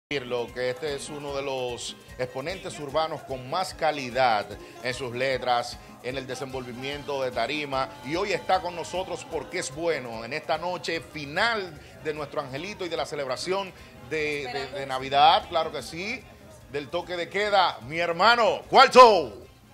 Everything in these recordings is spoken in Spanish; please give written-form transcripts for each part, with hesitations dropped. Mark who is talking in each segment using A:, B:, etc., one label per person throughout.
A: Decirlo que este es uno de los exponentes urbanos con más calidad en sus letras, en el desenvolvimiento de tarima, y hoy está con nosotros porque es bueno en esta noche final de nuestro angelito y de la celebración de Navidad, claro que sí, del toque de queda, mi hermano Cualtow.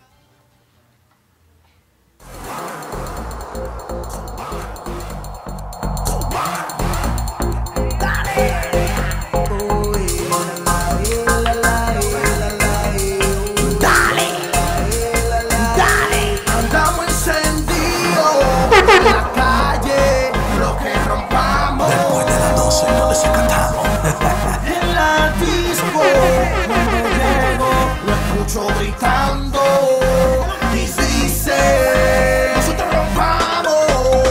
B: Gritando y dice nosotros rompamos,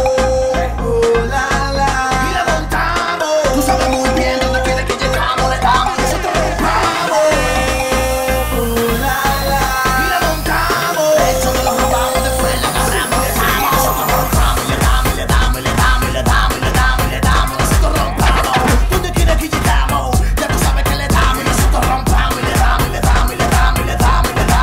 B: la la, y la montamos. Tú sabes muy bien dónde quiere que llegamos, le damos. Nosotros rompamos, la la, y la montamos. De hecho no lo robamos, después la agarramos, le damos. Nosotros rompamos y le damos, y le damos, y le damos, y le damos, y le damos, y le damos. Nosotros rompamos, ¿dónde quiere que llegamos? Ya tú sabes que le damos, y nosotros rompamos y le damos, y le damos, y le damos, y le damos.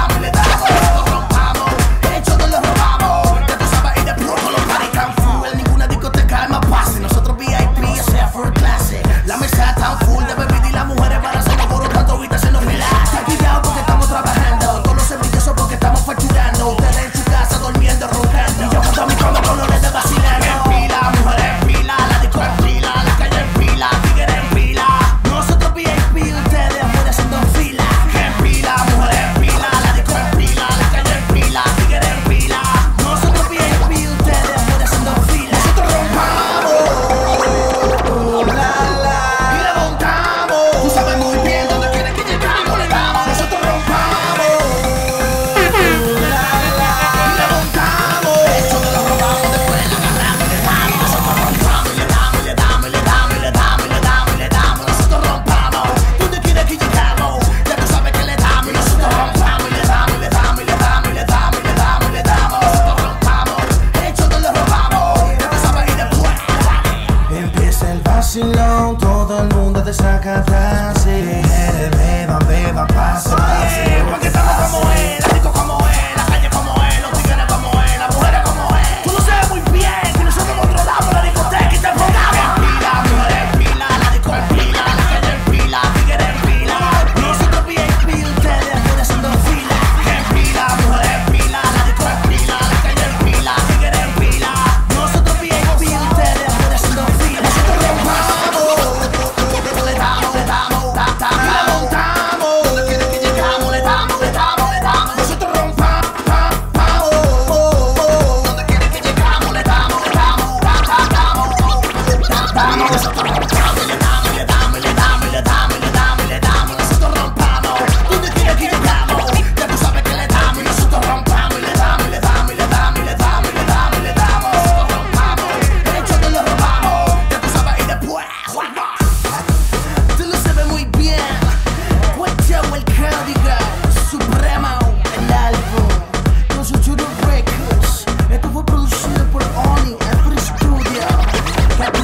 B: Todo el mundo desacatarse. Beba, beba, pasa bien. Porque estamos como él, la disco como él, la calle como él, los tigres como él, las mujeres como él. Tú lo sabes muy bien que nosotros controlamos la discoteca y te enfocamos. En pila, mujeres en pila, la disco en pila, la calle en pila, tigres en pila. Nosotros VIP, ustedes afuera haciendo fila. En pila, mujeres en pila, la disco en pila, la calle en pila, tigres en pila. Nosotros VIP, ustedes afuera haciendo fila. Nosotros rompamos.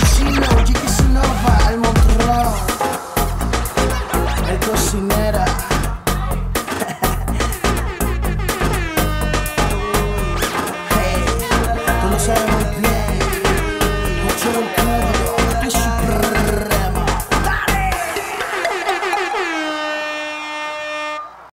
B: Cocinera.